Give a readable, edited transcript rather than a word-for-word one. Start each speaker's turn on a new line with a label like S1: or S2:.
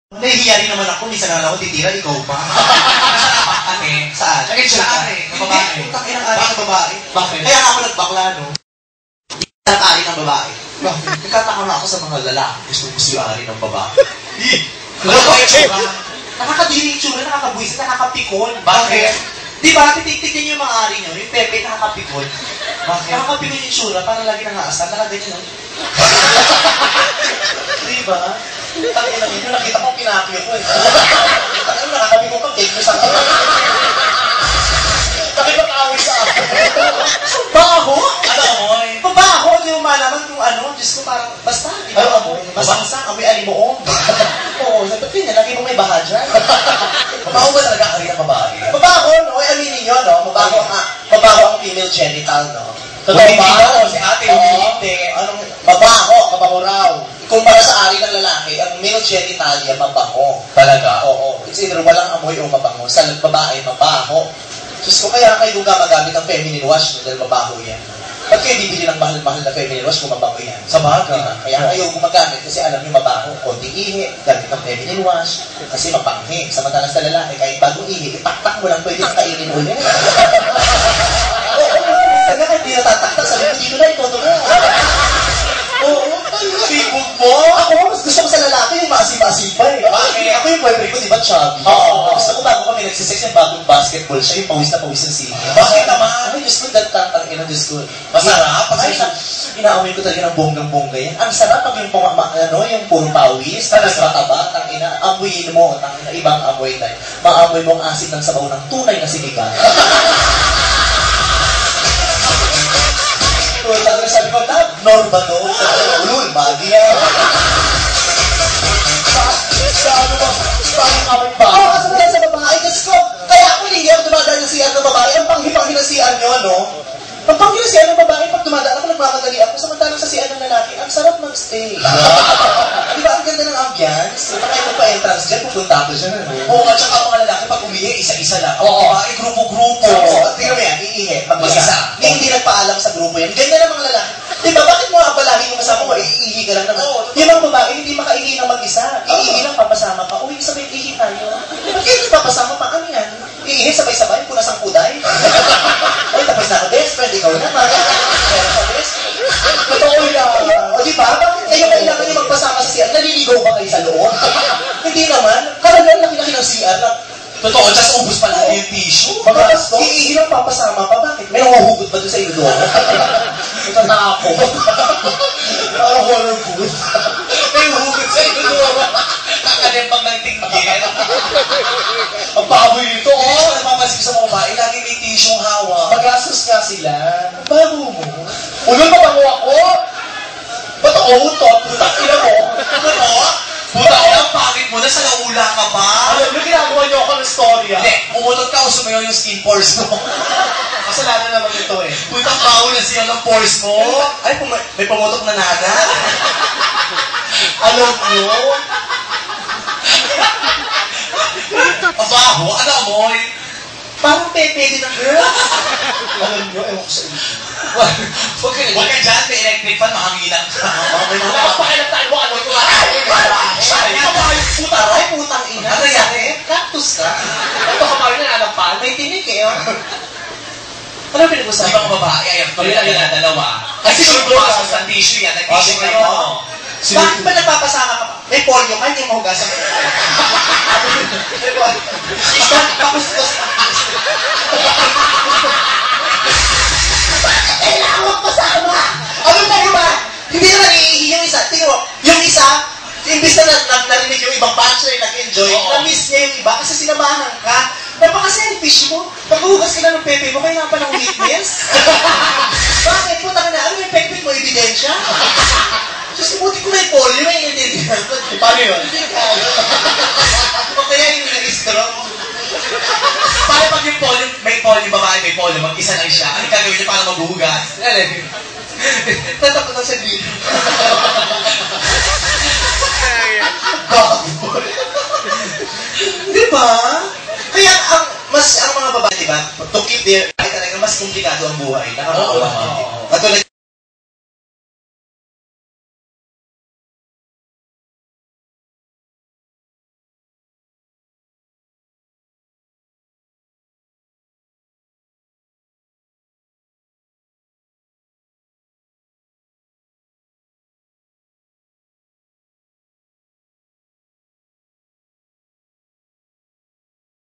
S1: Nahihiya rin naman ako, minsan na ako titira, ikaw pa. Ate, saan? Saan? Ng babae. Utang inang ari ng babae.
S2: Bakit?
S1: Kaya nga ako nagbakla, no? Ang ari ng babae. Bakit? Nagkataka nga ako sa mga lalaki. Gusto ko si ari ng babae. Ano ba yung tsura? Nakakadiri yung tsura, nakakabuisit, nakakapikon.
S2: Bakit?
S1: Di ba? Titignan niyo yung mga ari niyo, yung pepe nakakapikon.
S2: Bakit?
S1: Nakakapikon yung tsura, parang lagi nangaasal, nakaganyan, no? Di ba? Tangin lang yun, nakita ko pinakyo ko eh. Tangin, nakakabigong kang cake mo sa akin. Bakit mag-away sa akin? Baho?
S2: Ano amoy?
S1: Babaho, hindi mo malaman kung ano. Diyos ko parang, basta, di ba?
S2: Ano amoy?
S1: Masangsang, amoy alimuong. Oo, sabi ko yun, lagi mong may baha dyan.
S2: Mabaho ba talaga ari ang babae?
S1: Mabaho, no? Ay, aminin nyo, no? Mabaho ang female genital, no?
S2: Totoo ba? Si ate, hindi.
S1: Anong, mabaho, mabaho raw. Kumpara sa ari ng lalaki, ang male genitalia, mabaho.
S2: Talaga?
S1: Oo. It's either walang amoy o mabango. Sa babae, mabaho. Diyos ko, kaya kayo gumagamit ng feminine wash no, dahil mabaho yan. Ba't kayo bibili ng mahal-mahal na feminine wash kung mabaho yan?
S2: Sa bagay.
S1: Diba? Kaya kayo gumagamit kasi alam niyo mabaho. Konting ihi, gamit ng feminine wash, kasi mapanghi. Samantalang sa lalaki, kahit bagong ihi, itaktak mo lang pwede kainin ulit. Oo, talaga kahit di natataktak, sabi ko dito na, ito na. Oo,
S2: Sibog mo?
S1: ako, mas gusto ko sa lalaki yung maasip-asipa eh.
S2: Bakit?
S1: Ako yung boyfriend ko, di ba, chubby?
S2: Oo.
S1: Gusto ko bago kami nagsisex yung bagong basketball siya, yung pawis na pawis ng sino.
S2: Bakit naman?
S1: Ay, Diyos ko, datang ina, Diyos ko.
S2: Masarap?
S1: Ay, inaamoy ko talaga ng bonggang-bongga yan. Ang sarap pag yung yung puro pawis, tapos mataba, tang ina, amoyin mo, tang ina, ibang amoy tayo. Maamoy mo ang asid ng sabaw ng tunay na sinigang. Talaga sabi ko, Norba to. Ulul, bagi yan. Sa ano ba? Paano kamay ba? Oo, kasi wala sa babae. Kasi ko, kaya ako hindi ako dumadaan ng CR ng babae. Ang panghi-panghi ng CR nyo, no? Ang panghi ng CR ng babae, pag dumadaan ako, nagmamadali ako. Samantalang sa CR ng lalaki, ang sarap mag-stay. Di ba, ang ganda ng ambience? Diba kayo pa-entrance dyan, pupunta ako dyan, ano?
S2: Oo, at saka mga lalaki pag umihi, isa-isa lang.
S1: Oo.
S2: Babae, grupo-grupo.
S1: Oo, tingnan mo yan, iihi.
S2: Mag-isa.
S1: Hindi nagpaalam sa grupo yan. Ganyan ang mga lalaki. Diba, bakit mo palagi yung kasama mo, iihi ka lang naman?
S2: Oo.
S1: Yung mga babae, hindi makaihi ng mag-isa. Iihi lang, papasama ka. Uy, sabay, iihi tayo. Ba't kayo hindi papasama pa? Ano yan? Iihi, sabay-sabay, punas ang kuday. Uy, tapos na ako, best friend, ikaw naman. Pero sa best friend. Totoo yan. O diba, bakit kayo kailangan yung magpasama sa CR? Naliligaw ba kayo sa loob? Hindi naman. Kalagang laki-laki ng CR na
S2: Totoo, just ubus pa lang yung tissue.
S1: magasto. Iihi lang papasama pa. Bakit? May nanguhugot ba doon sa iyo doon? Natatakot. Parang horror food.
S2: May hugot sa ito doon. Kakalimpang ng tinggin.
S1: Ang baboy nito,
S2: Oo,
S1: oh.
S2: napapansin ko sa mga babae, lagi may tissue hawak.
S1: Magastos nga sila. Bago mo. Ulol pa bango ako. Ba't ako hutot? Putak ina mo.
S2: Ano? Puta ko lang, pangit mo na, sa naula ka pa.
S1: Alam mo, ginagawa niyo ako ng storya.
S2: Hindi, umutot ka o sumayaw yung skin pores mo.
S1: Kasalanan naman ito eh.
S2: Putang baho na siya ng pores mo.
S1: Ay, may pumutok na naga. Alam mo?
S2: Ang baho, ano amoy?
S1: Parang pepe din ang girls. Alam nyo, ewan ko sa inyo.
S2: Huwag ka dyan, may electric fan, mahanginan ka.
S1: May mga pakilang tayo mo, ano ito? Ay, puta, ay, putang ina.
S2: Ano yan eh?
S1: Cactus ka. Ito kamarin na alampal, may tinik eh. Oh. Ano
S2: Di
S1: pinag-usapan?
S2: ba babae, ayan, tuloy na dalawa. Kasi sure pumasok sa tissue yan, nag-tissue kayo.
S1: Bakit ba nagpapasama ka pa? May polio ka, hindi mo hugasan. Pakustos. Kailangan magpasama! Ano ba ba? Hindi naman iihi yung isa. Tingnan mo, yung isa, imbis na narinig yung ibang bachelor nag-enjoy, na-miss niya yung iba kasi sinamahan ka. Napaka-selfish mo. Pag-uhugas ka na ng pepe mo, kailangan pa ng witness. Bakit? Punta ka na, ano yung pepe mo, ebidensya? Kasi buti ko may polio, may intindihan. Paano yun? Hindi kaya. O kaya yung nag-stroke.
S2: Paano pag yung polio, may polio, babae, may polio, mag-isa lang siya, ano gagawin niya para maghuhugas?
S1: Tatakot na sa dito. Di ba? Kaya ang mga babae, di ba? To keep their, ay talaga mas komplikado ang buhay.
S2: Oo.
S1: Katulad